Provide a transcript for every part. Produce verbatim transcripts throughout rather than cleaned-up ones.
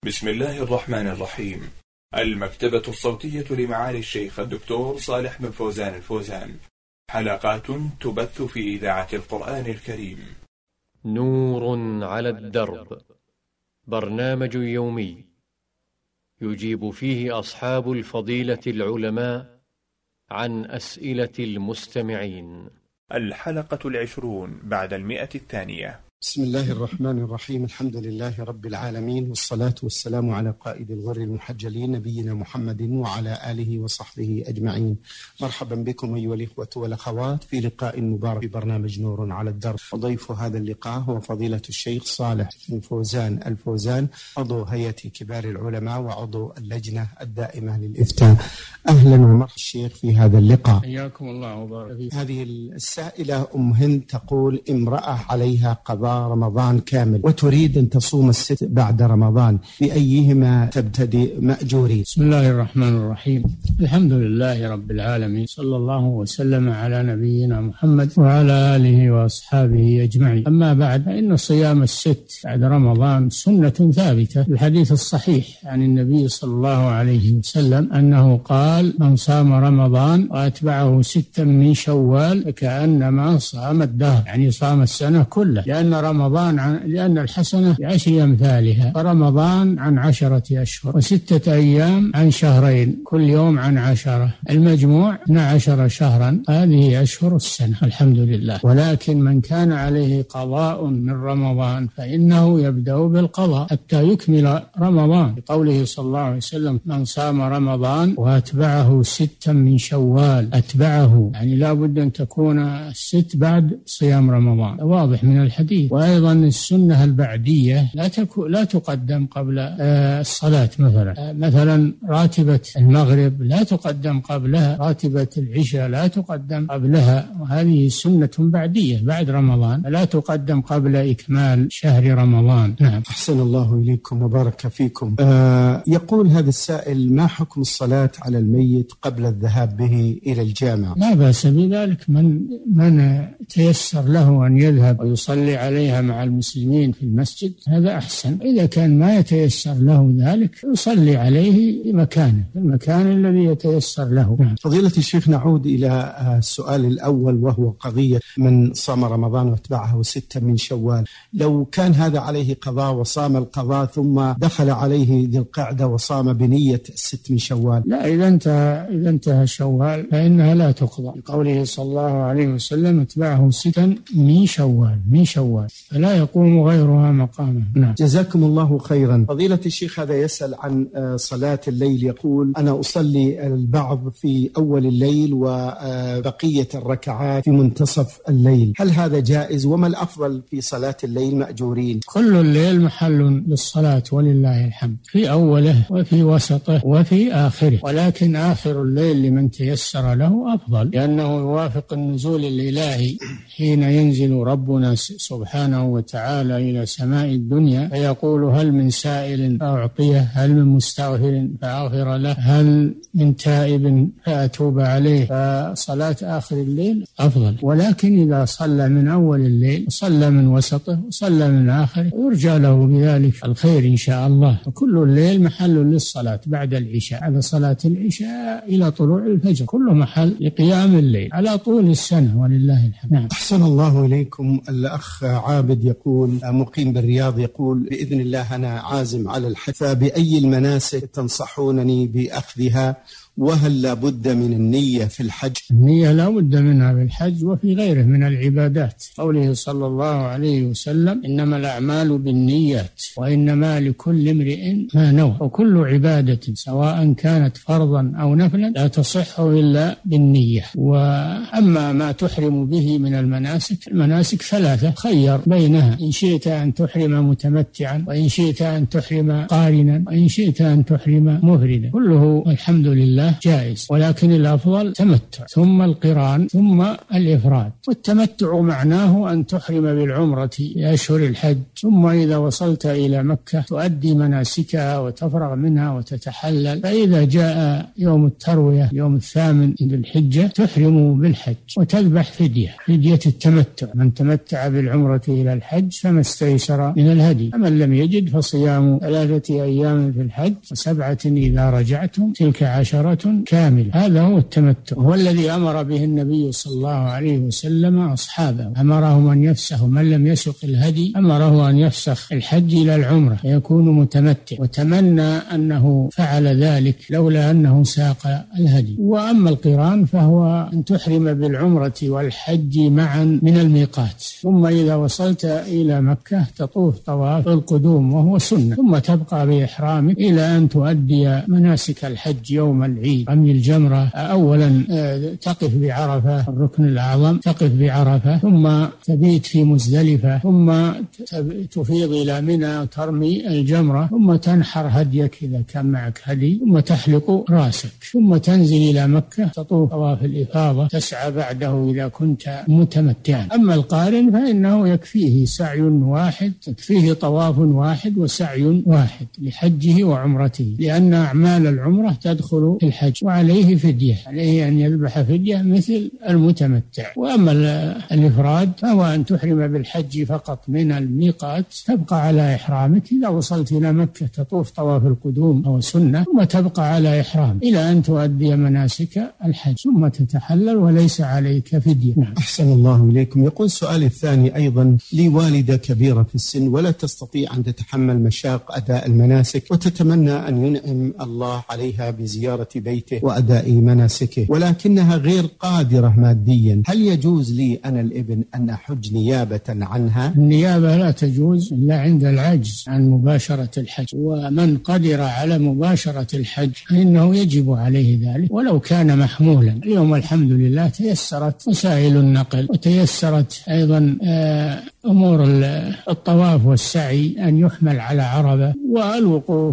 بسم الله الرحمن الرحيم. المكتبة الصوتية لمعالي الشيخ الدكتور صالح بن فوزان الفوزان، حلقات تبث في إذاعة القرآن الكريم. نور على الدرب، برنامج يومي يجيب فيه أصحاب الفضيلة العلماء عن أسئلة المستمعين. الحلقة العشرون بعد المئة الثانية. بسم الله الرحمن الرحيم. الحمد لله رب العالمين، والصلاة والسلام على قائد الغر المحجلين نبينا محمد وعلى آله وصحبه أجمعين. مرحبا بكم أيها الإخوة والأخوات في لقاء مبارك في برنامج نور على الدرب. وضيف هذا اللقاء هو فضيلة الشيخ صالح بن فوزان الفوزان، عضو هيئة كبار العلماء وعضو اللجنة الدائمة للإفتاء. أهلا ومرحبا الشيخ في هذا اللقاء. حياكم الله وبارك فيكم. هذه السائلة أم هند تقول: امرأة عليها قضاء رمضان كامل وتريد أن تصوم الست بعد رمضان، بأيهما تبتدئ مأجورين؟ بسم الله الرحمن الرحيم. الحمد لله رب العالمين، صلى الله وسلم على نبينا محمد وعلى آله وأصحابه أجمعين. أما بعد، فإن صيام الست بعد رمضان سنة ثابتة. الحديث الصحيح عن النبي صلى الله عليه وسلم أنه قال: من صام رمضان وأتبعه ستا من شوال فكأنما صام الدهر، يعني صام السنة كلها، لأن رمضان عن لأن الحسنة بعشر أمثالها، فرمضان عن عشرة أشهر، وستة أيام عن شهرين، كل يوم عن عشرة، المجموع اثنا عشر شهرا. هذه أشهر السنة الحمد لله. ولكن من كان عليه قضاء من رمضان فإنه يبدأ بالقضاء حتى يكمل رمضان، بقوله صلى الله عليه وسلم: من صام رمضان وأتبعه ستا من شوال. أتبعه يعني لا بد أن تكون الست بعد صيام رمضان، واضح من الحديث. وأيضا السنة البعدية لا تكو لا تقدم قبل آه الصلاة. مثلا آه مثلا راتبة المغرب لا تقدم قبلها، راتبة العشاء لا تقدم قبلها، وهذه سنة بعدية بعد رمضان، لا تقدم قبل إكمال شهر رمضان. نعم. أحسن الله إليكم وبارك فيكم. آه يقول هذا السائل: ما حكم الصلاة على الميت قبل الذهاب به إلى الجامع؟ لا بأس بذلك، من من تيسر له أن يذهب ويصلي عليها مع المسلمين في المسجد هذا أحسن. إذا كان ما يتيسر له ذلك يصلي عليه في مكانه، في المكان الذي يتيسر له. فضيلة الشيخ، نعود إلى السؤال الأول، وهو قضية من صام رمضان واتبعه ستة من شوال. لو كان هذا عليه قضاء وصام القضاء ثم دخل عليه ذي القعدة وصام بنية الست من شوال، لا، إذا انتهى إذا انتهى شوال فإنها لا تقضى، لقوله صلى الله عليه وسلم: اتبعه ستا من شوال، من شوال، فلا يقوم غيرها مقامه. نعم. جزاكم الله خيرا. فضيلة الشيخ هذا يسأل عن صلاة الليل، يقول: أنا أصلي البعض في أول الليل وبقية الركعات في منتصف الليل، هل هذا جائز؟ وما الأفضل في صلاة الليل مأجورين؟ كل الليل محل للصلاة ولله الحمد، في أوله وفي وسطه وفي آخره، ولكن آخر الليل لمن تيسر له أفضل، لأنه يوافق النزول الإلهي حين ينزل ربنا سبحانه وتعالى إلى سماء الدنيا فيقول: هل من سائل فأعطيه، هل من مستغفر فأغفر له، هل من تائب فأتوب عليه. فصلاة آخر الليل أفضل، ولكن إذا صلى من أول الليل وصلى من وسطه وصلى من آخره يرجى له بذلك الخير إن شاء الله. وكل الليل محل للصلاة بعد العشاء، على صلاة العشاء إلى طلوع الفجر، كله محل لقيام الليل على طول السنة ولله الحمد. نعم. أحسن الله إليكم. الأخ عابد يقول، مقيم بالرياض، يقول: بإذن الله أنا عازم على الحج، فبأي المناسك تنصحونني بأخذها؟ وهل لا بد من النية في الحج؟ النية لا بد منها في الحج وفي غيره من العبادات، قوله صلى الله عليه وسلم: إنما الأعمال بالنيات وإنما لكل امرئ ما نوى. وكل عبادة سواء كانت فرضا أو نفلا لا تصح إلا بالنية. وأما ما تحرم به من المناسك، المناسك ثلاثة، خير بينها، إن شئت أن تحرم متمتعا، وإن شئت أن تحرم قارنا، وإن شئت أن تحرم مفردا، كله الحمد لله كلها جائز، ولكن الأفضل تمتع ثم القران ثم الإفراد. والتمتع معناه أن تحرم بالعمرة لأشهر الحج، ثم إذا وصلت إلى مكة تؤدي مناسكها وتفرغ منها وتتحلل، فإذا جاء يوم التروية يوم الثامن ذي الحجة تحرم بالحج وتذبح فدية فدية التمتع. من تمتع بالعمرة إلى الحج فما استيسر من الهدي، فمن لم يجد فصيام ثلاثة أيام في الحج وسبعة إذا رجعتم تلك عشرة كاملة. هذا هو التمتع، هو الذي أمر به النبي صلى الله عليه وسلم أصحابه، أمرهم أن يفسخوا من لم يسق الهدي أمره أن يفسخ الحج إلى العمرة فيكون متمتع، وتمنى أنه فعل ذلك لولا أنه ساق الهدي. وأما القران فهو أن تحرم بالعمرة والحج معا من الميقات، ثم إذا وصلت إلى مكة تطوف طواف القدوم وهو سنة، ثم تبقى بإحرامك إلى أن تؤدي مناسك الحج يوم العيد، رمي الجمرة أولا، تقف بعرفة الركن الأعظم، تقف بعرفة ثم تبيت في مزدلفة، ثم تفيض إلى منى وترمي الجمرة، ثم تنحر هديك إذا كان معك هدي، ثم تحلق رأسك، ثم تنزل إلى مكة تطوف طواف الإفاضة، تسعى بعده إذا كنت متمتعا. أما القارن فإنه يكفيه سعي واحد، يكفيه طواف واحد وسعي واحد لحجه وعمرته، لأن أعمال العمرة تدخل في الحج، وعليه فدية، عليه أن يذبح فدية مثل المتمتع. وأما الإفراد فهو أن تحرم بالحج فقط من الميقات، تبقى على إحرامك، إذا وصلت إلى مكة تطوف طواف القدوم أو سنة، ثم تبقى على إحرام إلى أن تؤدي مناسك الحج، ثم تتحلل وليس عليك فدية. نعم. أحسن الله إليكم. يقول السؤال الثاني أيضا: لي والدة كبيرة في السن ولا تستطيع أن تتحمل مشاق أداء المناسك، وتتمنى أن ينعم الله عليها بزيارة بيته وأداء مناسكه، ولكنها غير قادرة ماديا، هل يجوز لي أنا الابن أن أحج نيابة عنها؟ النيابة لا تجوز إلا عند العجز عن مباشرة الحج، ومن قدر على مباشرة الحج فإنه يجب عليه ذلك ولو كان محمولا. اليوم الحمد لله تيسرت وسائل النقل، وتيسرت أيضا أمور الطواف والسعي أن يحمل على عرفة، والوقوف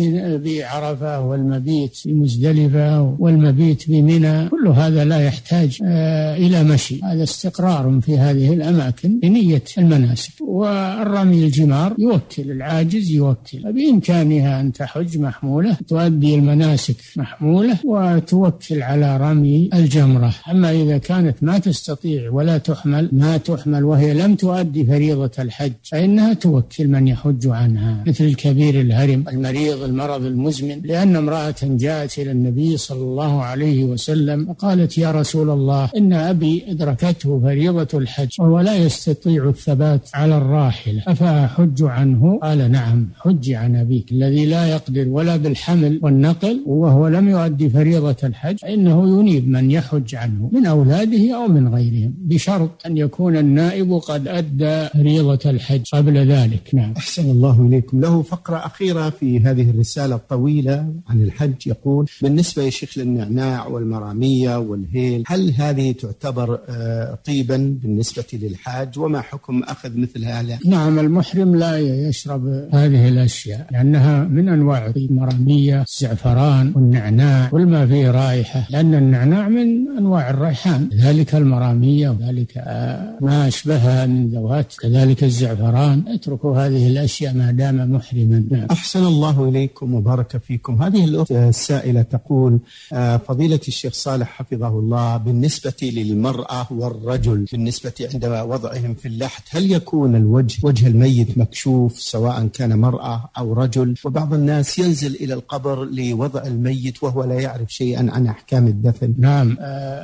بعرفة والمبيت في مزدلفة والمبيت بمنى، كل هذا لا يحتاج إلى مشي، هذا استقرار في هذه الأماكن بنية المناسك. والرمي الجمار يوكل، العاجز يوكل، بإمكانها أن تحج محمولة، تؤدي المناسك محمولة وتوكل على رمي الجمرة. أما إذا كانت ما تستطيع ولا تحمل ما تحمل وهي لم تؤدي فريضة الحج فإنها توكل من يحج عنها، مثل الكبير الهرم، المريض، المرض المزمن. لأن امرأة جاءت إلى النبي صلى الله عليه وسلم وقالت: يا رسول الله، إن أبي أدركته فريضة الحج وهو لا يستطيع الثبات على الراحلة، أفأحج عنه؟ قال: نعم، حج عن أبيك الذي لا يقدر ولا بالحمل والنقل وهو لم يؤدي فريضة الحج، فإنه ينيب من يحج عنه من أولاده أو من غيرهم، بشرط أن يكون النائب قد أدى فريضة الحج قبل ذلك. نعم. أحسن الله إليكم. له فقرة أخيرة في هذه الرسالة الطويلة عن الحج، يقول: بالنسبة يا شيخ للنعناع والمرامية والهيل، هل هذه تعتبر طيبا بالنسبة للحاج؟ وما حكم أخذ مثل هذا؟ نعم، المحرم لا يشرب هذه الأشياء لأنها من أنواع الطيب، المرامية، الزعفران والنعناع، كل ما فيه رائحة، لأن النعناع من أنواع الريحان، كذلك المرامية وذلك ما أشبهها من ذوات، كذلك الزعفران. اتركوا هذه الأشياء ما دام محرما. نعم. أحسن الله إليكم وبارك فيكم. هذه الأخت السائلة تقول: فضيلة الشيخ صالح حفظه الله، بالنسبة للمرأة والرجل بالنسبة عند وضعهم في اللحد، هل يكون الوجه وجه الميت مكشوف سواء كان مرأة أو رجل؟ وبعض الناس ينزل إلى القبر لوضع الميت وهو لا يعرف شيئا عن أحكام الدفن. نعم،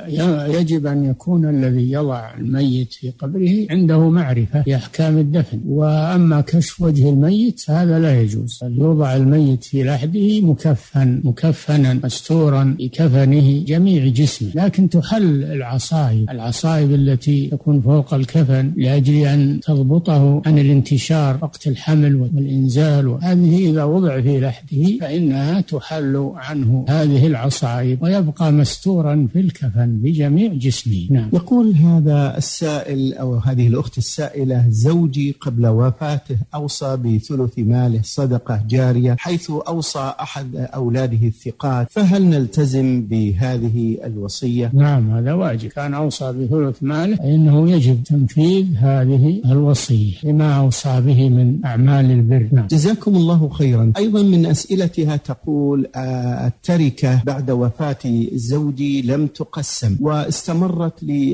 يجب أن يكون الذي يضع الميت في قبره عنده معرفة بأحكام الدفن. وأما كشف وجه الميت هذا لا يجوز، يوضع الميت في لحده مكفن مكفنا مستورا بكفنه جميع جسمه، لكن تحل العصائب العصائب التي تكون فوق الكفن لأجل أن تضبطه عن الانتشار وقت الحمل والإنزال، وهذه إذا وضع في لحده فإنها تحل عنه هذه العصائب ويبقى مستورا في الكفن بجميع جسمه. نعم. يقول هذا السائل أو هذه الأخت السائل السائلة: زوجي قبل وفاته أوصى بثلث ماله صدقة جارية، حيث أوصى أحد أولاده الثقات، فهل نلتزم بهذه الوصية؟ نعم، هذا واجب. كان أوصى بثلث ماله فإنه يجب تنفيذ هذه الوصية لما أوصى به من أعمال البر. نعم. جزاكم الله خيرا. أيضا من أسئلتها تقول: التركة بعد وفاة زوجي لم تقسم واستمرت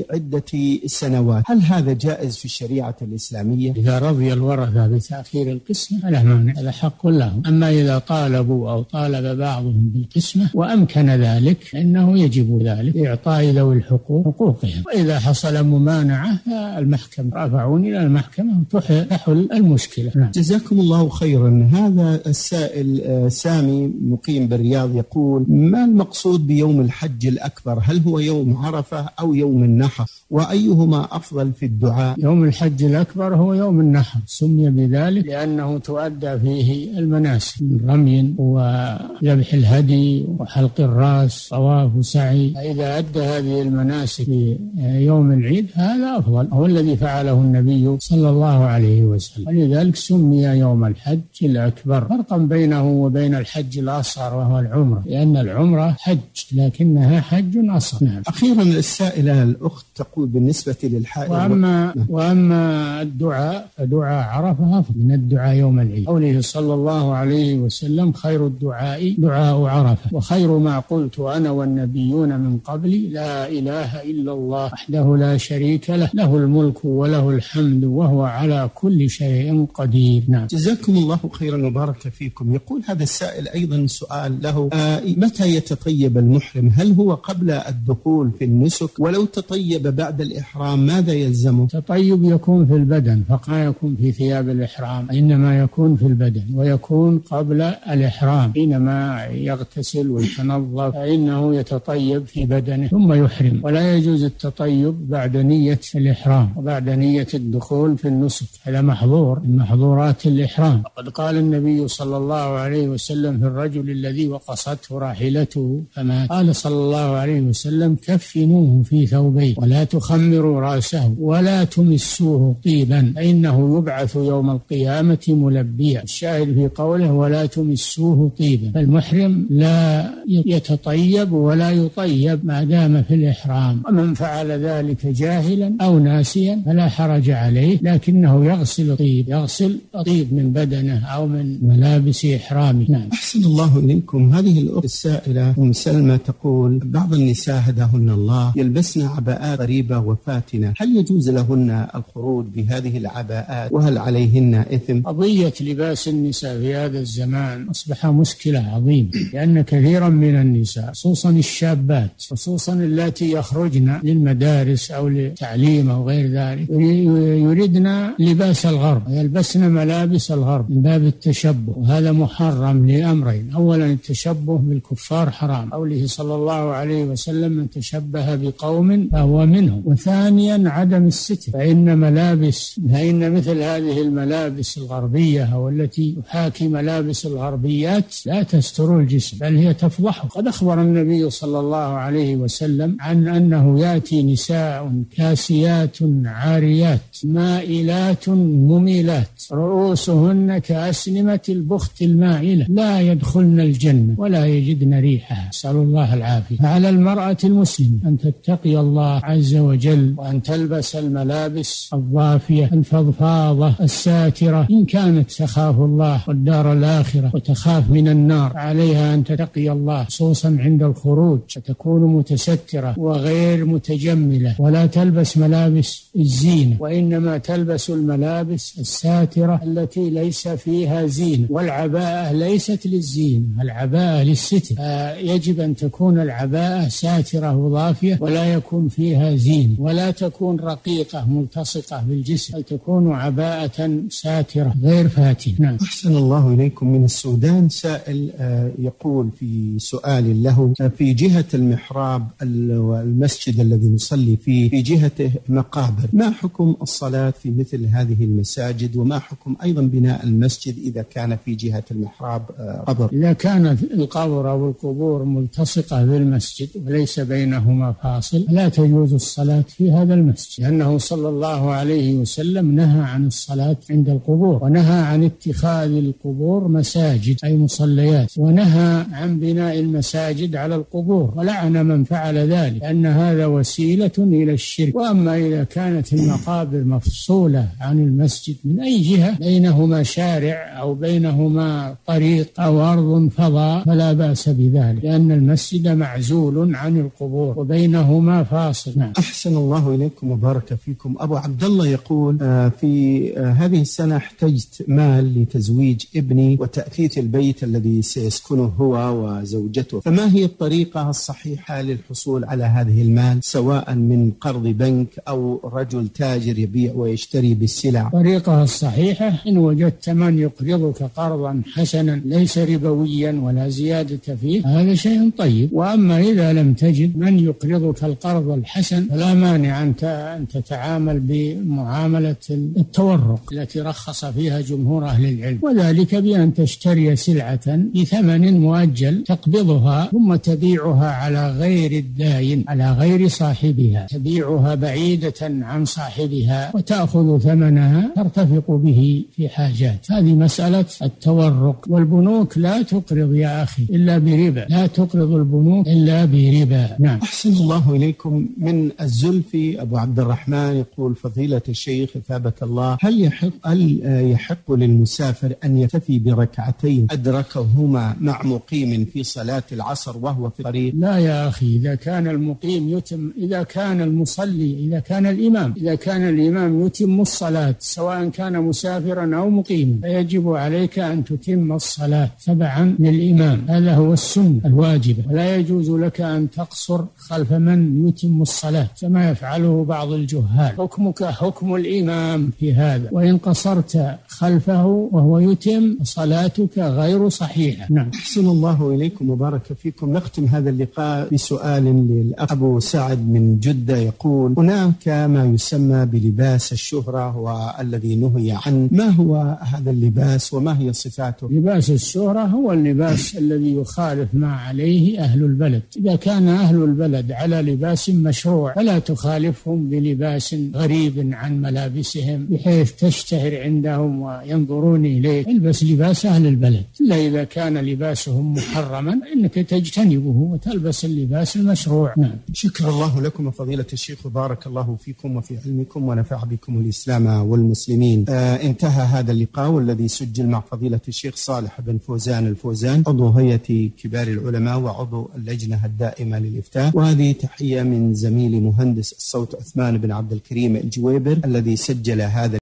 لعدة سنوات، هل هذا جائز في الشريعة الإسلامية؟ إذا رضي الورثة بتأخير القسمة فلا مانع، هذا حق لهم. أما إذا طالبوا أو طالب بعضهم بالقسمة وأمكن ذلك فإنه يجب ذلك لإعطاء ذوي الحقوق حقوقهم، وإذا حصل ممانعة فالمحكمة رافعون إلى المحكمة تحل المشكلة. نعم. جزاكم الله خيرا. هذا السائل سامي مقيم بالرياض يقول: ما المقصود بيوم الحج الأكبر؟ هل هو يوم عرفة أو يوم النحر؟ وأيهما أفضل في الدعاء؟ يوم الحج الأكبر هو يوم النحر، سمي بذلك لأنه تؤدى فيه المناسك من رمي وذبح الهدي وحلق الرأس طواف وسعي. فإذا أدى هذه المناسك في يوم العيد هذا أفضل، هو الذي فعله النبي صلى الله عليه وسلم، ولذلك سمي يوم الحج الأكبر، فرقا بينه وبين الحج الأصغر وهو العمرة، لأن العمرة حج لكنها حج أصغر. نعم. أخيرا السائلة الأخت تقول بالنسبة للحائض: وأما, نعم. وأما الدعاء فدعاء عرفة أفضل من الدعاء يوم العيد، قوله صلى الله عليه وسلم: خير الدعاء دعاء عرفة، وخير ما قلت أنا والنبيون من قبلي لا إله إلا الله وحده لا شريك له، له الملك وله الحمد وهو على كل شيء قدير. نعم. جزاكم الله خيرا وبارك فيكم. يقول هذا السائل أيضا سؤال له: آه متى يتطيب المحرم؟ هل هو قبل الدخول في النسك؟ ولو تطيب بعد الإحرام ماذا يلزمه؟ تطيب يكون في البدن فقط، لا يكون في ثياب الإحرام، إنما يكون في البدن، ويكون قبل الإحرام حينما يغتسل ويتنظف فإنه يتطيب في بدنه ثم يحرم، ولا يجوز التطيب بعد نية الإحرام وبعد نية الدخول في النسك، هذا محظور من محظورات الإحرام. وقد قال النبي صلى الله عليه وسلم في الرجل الذي وقصته راحلته فمات، قال صلى الله عليه وسلم: كفنوه في ثوبين ولا تخمروا رأسه ولا تمسوه طيبا فإنه يبعث يوم القيامة ملبيا. الشاهد في قوله ولا تمسوه طيبا، فالمحرم لا يتطيب ولا يطيب ما دام في الإحرام، ومن فعل ذلك جاهلا أو ناسيا فلا حرج عليه، لكنه يغسل طيب يغسل طيب من بدنه أو من ملابس إحرامه. نعم. أحسن الله إليكم. هذه الأخت السائلة أم سلمى تقول: بعض النساء هداهن الله يلبسن عباءات قريبة وفاتنة، هل يجوز لهن الخروج بهذه العباءات وهل عليهن إثم؟ قضية لباس النساء في هذا الزمان أصبح مشكلة عظيمة، لأن كثيرا من النساء خصوصا الشابات خصوصا التي يخرجن للمدارس أو للتعليم أو غير ذلك يريدن لباس الغرب، يلبسن ملابس الغرب من باب التشبه، وهذا محرم لأمرين: أولا التشبه بالكفار حرام، قوله صلى الله عليه وسلم: من تشبه بقوم فهو منهم، وثانيا عدم الستر، فإن ملابس فإن مثل هذه الملابس الغربية أو التي تحاكي ملابس الغربيات لا تستر الجسم بل هي تفضحه. قد أخبر النبي صلى الله عليه وسلم عن أنه يأتي نساء كاسيات عاريات مائلات مميلات رؤوسهن كأسنمة البخت المائلة لا يدخلن الجنة ولا يجدن ريحها، نسأل الله العافية. فعلى المرأة المسلمة أن تتقي الله عز وجل وأن تلبس الملابس الضافية الفضفاضة الساترة، إن كانت تخاف الله والدار الآخرة وتخاف من النار عليها أن تتقي الله، خصوصا عند الخروج فتكون متسترة وغير متجملة، ولا تلبس ملابس الزينة، وإنما تلبس الملابس الساترة التي ليس فيها زينة، والعباءة ليست للزينة، العباءة للستر، يجب أن تكون العباءة ساترة وضافية ولا يكون فيها زينة، ولا تكون رقيقة ملتصقة بالجسم، بل تكون عباءة ساترة غير فاتنة. نعم. أحسن الله إليكم. من السودان سائل يقول في سؤال له: في جهة المحراب والمسجد الذي نصلي فيه في جهته مقابر، ما حكم الصلاة في مثل هذه المساجد؟ وما حكم أيضا بناء المسجد إذا كان في جهة المحراب قبر؟ إذا كان القبر أو القبور ملتصقة بالمسجد وليس بينهما فاصل لا تجوز الصلاة في هذا المسجد، لأنه صلى الله عليه عليه وسلم نهى عن الصلاة عند القبور، ونهى عن اتخاذ القبور مساجد أي مصليات، ونهى عن بناء المساجد على القبور، ولعن من فعل ذلك لأن هذا وسيلة إلى الشرك. وأما إذا كانت المقابر مفصولة عن المسجد من أي جهة، بينهما شارع أو بينهما طريق أو أرض فضاء، فلا بأس بذلك، لأن المسجد معزول عن القبور وبينهما فاصل. نعم. أحسن الله إليكم وبارك فيكم. أبو عبد الله يقول آه في آه هذه السنة احتجت مال لتزويج ابني وتأثيث البيت الذي سيسكنه هو وزوجته، فما هي الطريقة الصحيحة للحصول على هذه المال، سواء من قرض بنك أو رجل تاجر يبيع ويشتري بالسلع؟ الطريقة الصحيحة إن وجدت من يقرضك قرضا حسنا ليس ربويا ولا زيادة فيه، هذا شيء طيب. وأما إذا لم تجد من يقرضك القرض الحسن فلا مانع أن تتعامل بمعاملة التورق التي رخص فيها جمهور أهل العلم، وذلك بأن تشتري سلعة بثمن مؤجل تقبضها ثم تبيعها على غير الداين، على غير صاحبها، تبيعها بعيدة عن صاحبها وتأخذ ثمنها ترتفق به في حاجات. هذه مسألة التورق. والبنوك لا تقرض يا أخي إلا بربا، لا تقرض البنوك إلا بربا. نعم. أحسن الله إليكم. من الزلفي أبو عبد الرحمن يقول فضيلة الشيخ ثابت الله، هل يحق, هل يحق للمسافر أن يكتفي بركعتين أدركهما مع مقيم في صلاة العصر وهو في الطريق؟ لا يا أخي، إذا كان المقيم يتم، إذا كان المصلي، إذا كان الإمام إذا كان الإمام يتم الصلاة سواء كان مسافرا أو مقيما، فيجب عليك أن تتم الصلاة تبعا للإمام، هذا هو السنة الواجبة، ولا يجوز لك أن تقصر خلف من يتم الصلاة كما يفعله بعض الجهال. حكمك حكم الإمام في هذا، وإن قصرت خلفه وهو يتم صلاتك غير صحيحة. نعم. أحسن الله إليكم وبارك فيكم. نختم هذا اللقاء بسؤال للأخ أبو سعد من جدة يقول هناك ما يسمى بلباس الشهرة والذي نهي عنه، ما هو هذا اللباس وما هي صفاته؟ لباس الشهرة هو اللباس الذي يخالف ما عليه أهل البلد. إذا كان أهل البلد على لباس مشروع فلا تخالفهم بلباس غريب عن ملابسهم بحيث تشتهر عندهم وينظرون إليه. البس لباس أهل البلد، إلا إذا كان لباسهم محرما إنك تجتنبه وتلبس اللباس المشروع. نعم. شكر الله لكم فضيلة الشيخ وبارك الله فيكم وفي علمكم ونفع بكم الإسلام والمسلمين. آه انتهى هذا اللقاء والذي سجل مع فضيلة الشيخ صالح بن فوزان الفوزان عضو هيئة كبار العلماء وعضو اللجنة الدائمة للإفتاء. وهذه تحية من زميلي مهندس الصوت عثمان بن عبد الكريم الجويبر الذي سجل هذا